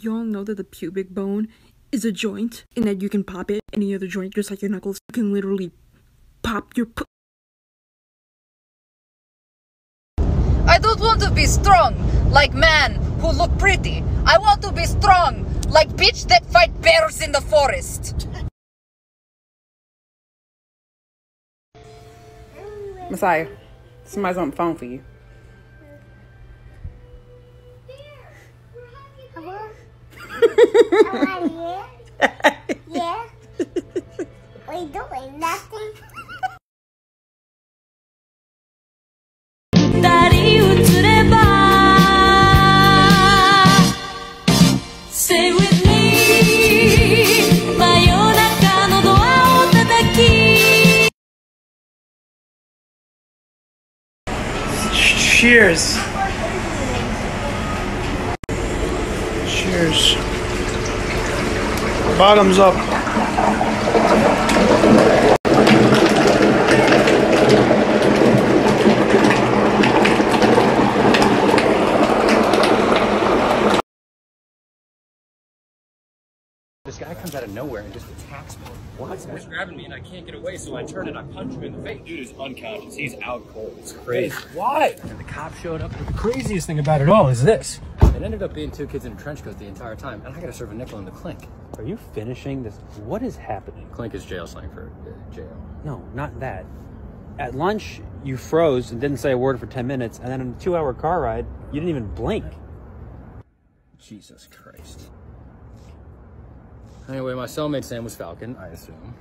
You all know that the pubic bone is a joint, and that you can pop it any other joint, just like your knuckles. You can literally pop your I don't want to be strong like man who look pretty. I want to be strong like bitch that fight bears in the forest. Messiah, somebody's on the phone for you. Hello? Yeah? What are you doing? Nothing? Stay with me. Cheers. Cheers. Bottoms up. This guy comes out of nowhere and just attacks me. What? He's grabbing me and I can't get away, so I turn and I punch him in the face. Dude is unconscious. He's out cold. It's crazy. Why? And the cop showed up. The craziest thing about it all is this. It ended up being two kids in a trench coat the entire time, and I gotta serve a nickel in the clink. Are you finishing this? What is happening? Clink is jail slang for jail. No, not that. At lunch, you froze and didn't say a word for 10 minutes, and then in a 2-hour car ride, you didn't even blink. Jesus Christ. Anyway, my cellmate's name was Falcon, I assume.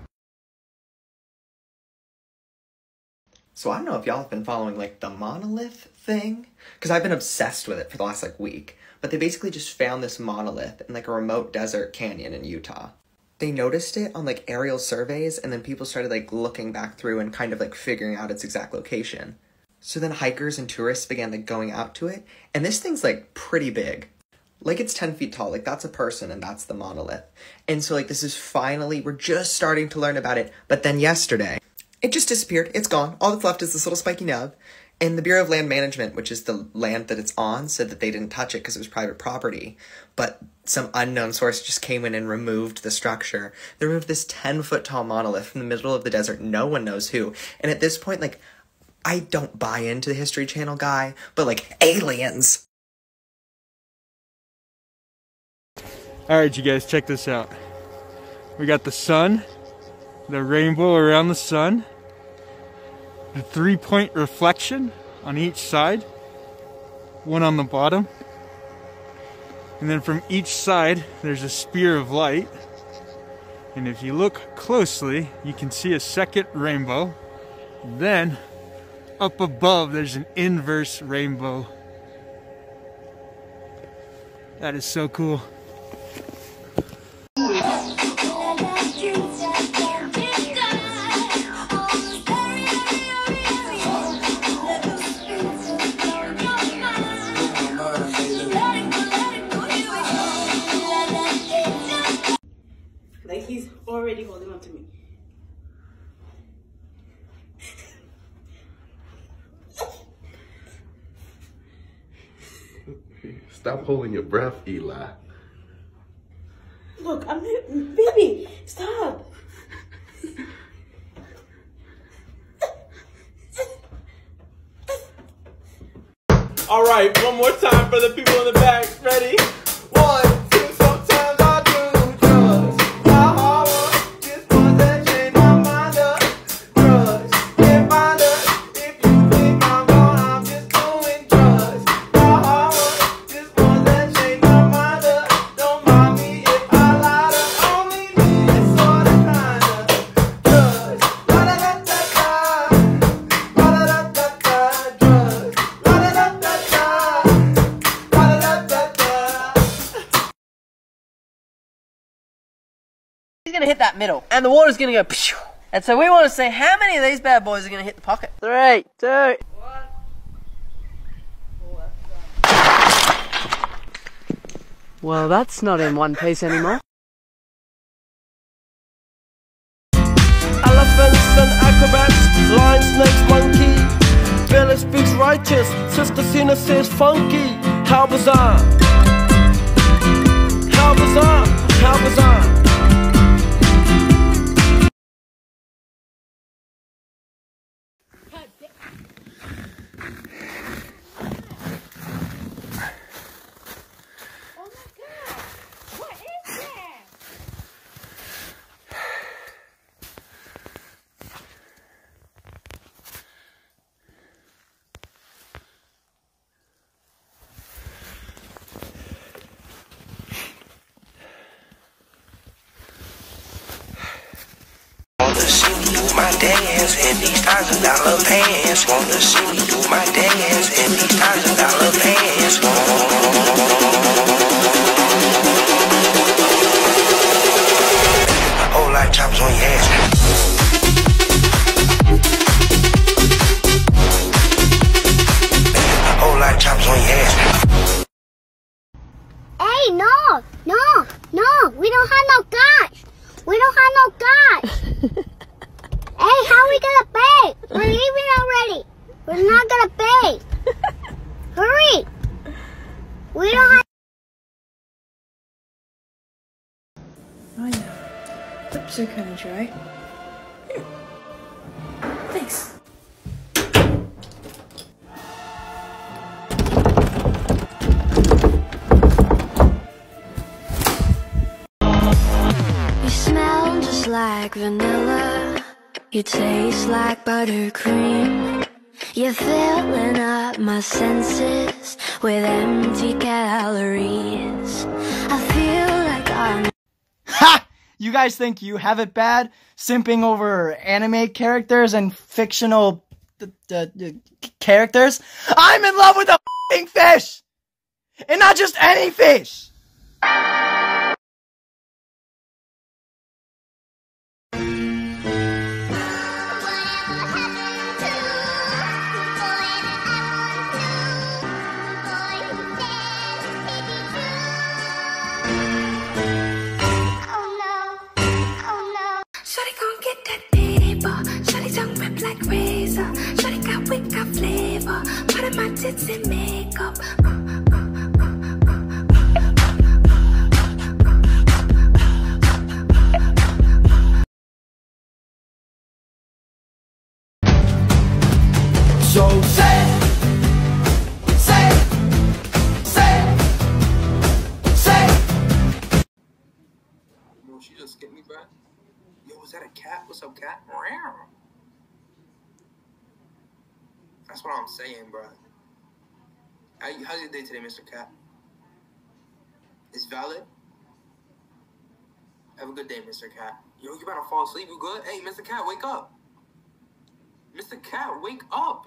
So I don't know if y'all have been following, like, the monolith thing, because I've been obsessed with it for the last, like, week. But they basically just found this monolith in, like, a remote desert canyon in Utah. They noticed it on, like, aerial surveys, and then people started, like, looking back through and kind of, like, figuring out its exact location. So then hikers and tourists began, like, going out to it, and this thing's, like, pretty big. Like, it's 10 feet tall. Like, that's a person, and that's the monolith. And so, like, this is finally, we're just starting to learn about it. But then yesterday, it just disappeared. It's gone. All that's left is this little spiky nub. And the Bureau of Land Management, which is the land that it's on, said that they didn't touch it because it was private property. But some unknown source just came in and removed the structure. They removed this 10-foot tall monolith from the middle of the desert. No one knows who. And at this point, like, I don't buy into the History Channel guy, but, like, aliens. Alright, you guys, check this out. We got the sun, the rainbow around the sun, the 3-point reflection on each side, one on the bottom, and then from each side there's a spear of light, and if you look closely you can see a second rainbow. Then up above there's an inverse rainbow. That is so cool. Like he's already holding on to me. Stop holding your breath, Eli. Look, I'm not, baby, stop. All right, one more time for the people in the back. Ready? 1, 2, sometimes I do drugs. My heart wants just one that change my mind up. Drugs, can't find us. If you think I'm gone, I'm just doing drugs. My heart wants just one that change my mind up. Don't mind me if I lie to only me. It's sorta kinda drugs. La-da-da-da-da. La-da-da-da-da. Drugs. La-da-da-da-da. He's gonna hit that middle, and the water's gonna go pshh. And so we want to see how many of these bad boys are gonna hit the pocket. 3, 2, 1. Well, that's not in one piece anymore. Elephants and acrobats, lion, snake, monkey. Village speaks righteous, Sister Cena says funky. How bizarre. dance in these $1,000 pants. Wanna see me do my dance in these $1,000 pants. A whole lot of choppers on your ass. A whole lot of choppers on your ass. Hey, no, we don't have no cash. We don't have no cash. Hey, how are we gonna pay? We're leaving already. We're not gonna pay. Hurry. We don't have. I know. Lips are kind of dry. Here. Thanks. Like vanilla, you taste like buttercream. You're filling up my senses with empty calories. I feel like I'm. Ha! You guys think you have it bad, simping over anime characters and fictional characters? I'm in love with a f***ing fish! And not just any fish! Shawty gon' get that paper. Shawty tongue whip like razor. Shawty got wit, got flavor. Part of my tits and makeup. So say, Bro, she just skipped me, bro. Yo, is that a cat? What's up, cat? Meow. That's what I'm saying, bro. How's your day today, Mr. Cat? It's valid? Have a good day, Mr. Cat. Yo, you better fall asleep. You good? Hey, Mr. Cat, wake up. Mr. Cat, wake up.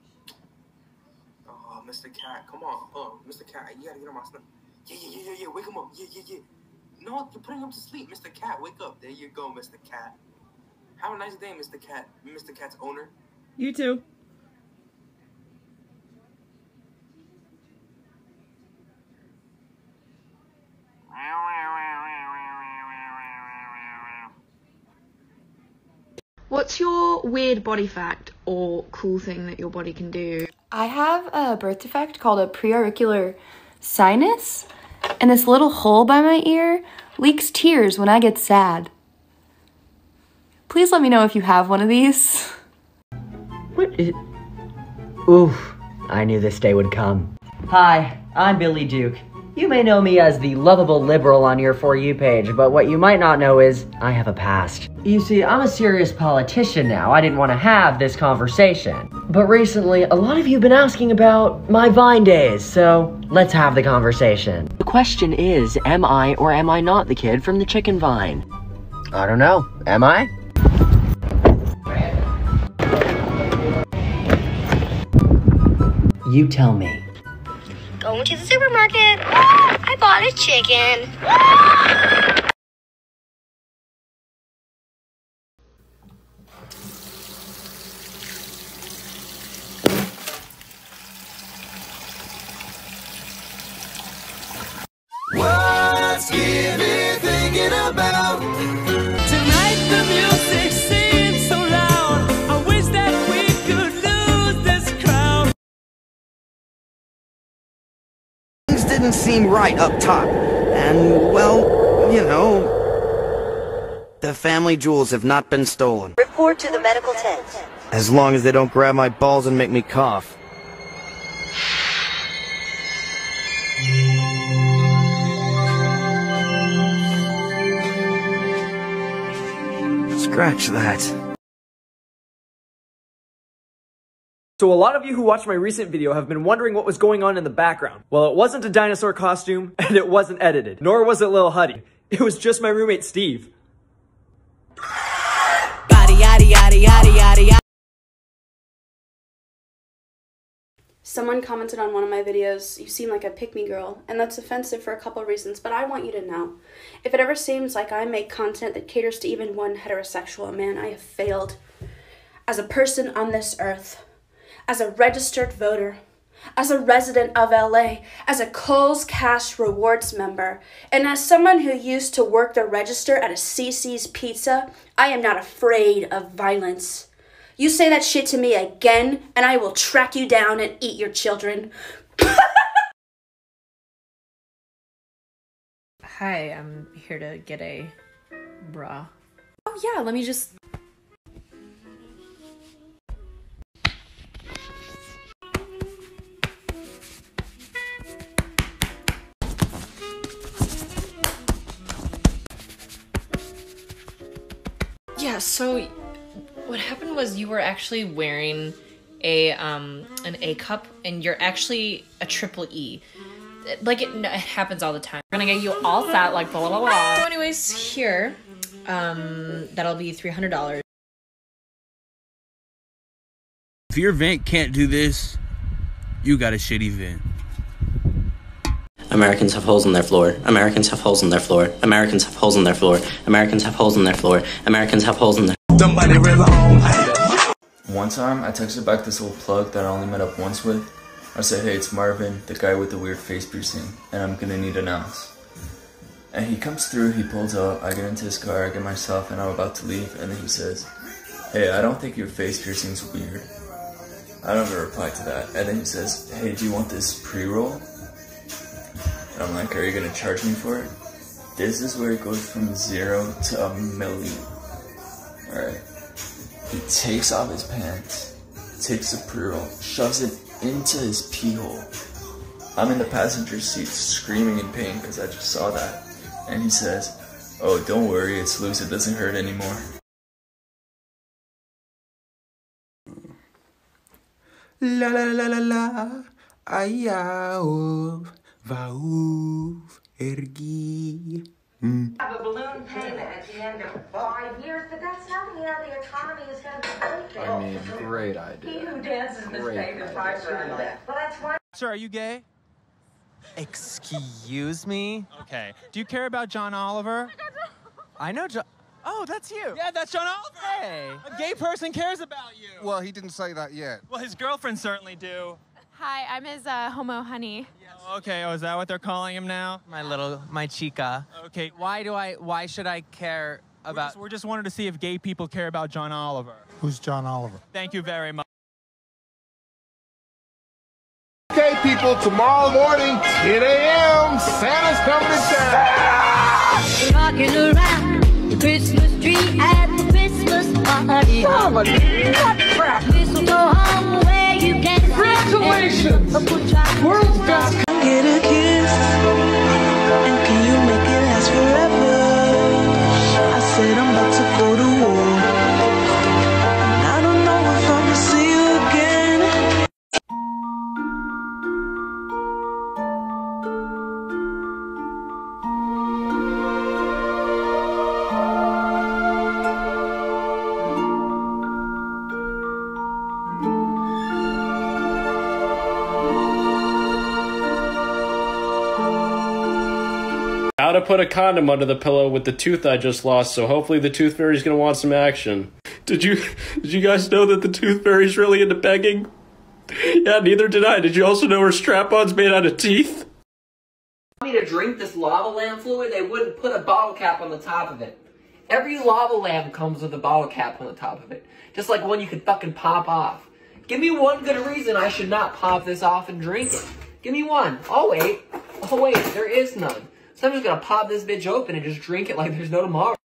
Oh, Mr. Cat, come on. Oh, Mr. Cat, you gotta get on my snap. Yeah. Wake him up. Yeah. No, you're putting him to sleep. Mr. Cat, wake up. There you go, Mr. Cat. Have a nice day, Mr. Cat. Mr. Cat's owner. You too. What's your weird body fact or cool thing that your body can do? I have a birth defect called a preauricular sinus, and this little hole by my ear leaks tears when I get sad. Please let me know if you have one of these. What is... Oof, I knew this day would come. Hi, I'm Billy Duke. You may know me as the lovable liberal on your For You page, but what you might not know is I have a past. You see, I'm a serious politician now. I didn't want to have this conversation. But recently, a lot of you have been asking about my Vine days, so let's have the conversation. The question is, am I or am I not the kid from the chicken vine? I don't know. Am I? You tell me. Going to the supermarket. I bought a chicken. What's Gibby thinking about? Tonight the music seems so loud. I wish that we could lose this crowd. Things didn't seem right up top. And, well, you know, the family jewels have not been stolen. Report to the medical tent. As long as they don't grab my balls and make me cough. Scratch that. So a lot of you who watched my recent video have been wondering what was going on in the background. Well, it wasn't a dinosaur costume, and it wasn't edited, nor was it Lil Huddy. It was just my roommate, Steve. Body, yaddy, yaddy, yaddy. Someone commented on one of my videos, "You seem like a pick-me girl," and that's offensive for a couple of reasons, but I want you to know. If it ever seems like I make content that caters to even one heterosexual man, I have failed. As a person on this earth, as a registered voter, as a resident of LA, as a Kohl's Cash Rewards member, and as someone who used to work the register at a CC's Pizza, I am not afraid of violence. You say that shit to me again, and I will track you down and eat your children. Hi, I'm here to get a bra. Oh yeah, let me just... Yeah, so what happened was you were actually wearing an A cup, and you're actually a triple E. Like, it happens all the time. We're gonna get you all set, like, blah, blah, blah. So anyways, here, that'll be $300. If your vent can't do this, you got a shitty vent. Americans have holes in their floor. Americans have holes in their floor. Americans have holes in their floor. Americans have holes in their floor. Americans have holes in their... Somebody rip home. One time, I texted back this old plug that I only met up once with. I said, "Hey, it's Marvin, the guy with the weird face piercing, and I'm gonna need an ounce." And he comes through, he pulls up, I get into his car, I get my stuff, and I'm about to leave, and then he says, "Hey, I don't think your face piercing's weird." I don't ever reply to that. And then he says, "Hey, do you want this pre-roll?" And I'm like, "Are you gonna charge me for it?" This is where it goes from 0 to a million. Alright. He takes off his pants, takes the pre-roll, shoves it into his pee hole. I'm in the passenger seat screaming in pain because I just saw that. And he says, "Oh, don't worry, it's loose, it doesn't hurt anymore." La la la la la, ayaw, vauv, ergi. Have a balloon payment at the end of 5 years, but that's nothing. You know, the economy is going to be great. I mean, great He idea. who dances must Great pay the price for that. Well, that's one. Sir, are you gay? Excuse me? Okay. Do you care about John Oliver? I know John. Oh, that's you. Yeah, that's John Oliver. Hey. A gay person cares about you. Well, he didn't say that yet. Well, his girlfriends certainly do. Hi, I'm his homo honey. Oh, okay, oh, is that what they're calling him now? My chica. Okay. Why should I care about... We're just wanted to see if gay people care about John Oliver. Who's John Oliver? Thank you very much. Okay, people, tomorrow morning, 10 a.m., Santa's coming to town. Rocking around the Christmas tree at the Christmas party. Oh, my God. Mistletoe hung where you can Congratulations! World's best. Get a kiss, and can you make it last forever? I said I'm about to go to war, and I don't know if I'm gonna see you again. How to put a condom under the pillow with the tooth I just lost, so hopefully the tooth fairy's gonna want some action. Did you guys know that the tooth fairy's really into begging? Yeah, neither did I. Did you also know her strap-on's made out of teeth? Me to drink this lava lamp fluid, they wouldn't put a bottle cap on the top of it. Every lava lamp comes with a bottle cap on the top of it. Just like one you could fucking pop off. Give me one good reason I should not pop this off and drink it. Give me one. I'll wait. Oh wait, there is none. So I'm just gonna pop this bitch open and just drink it like there's no tomorrow.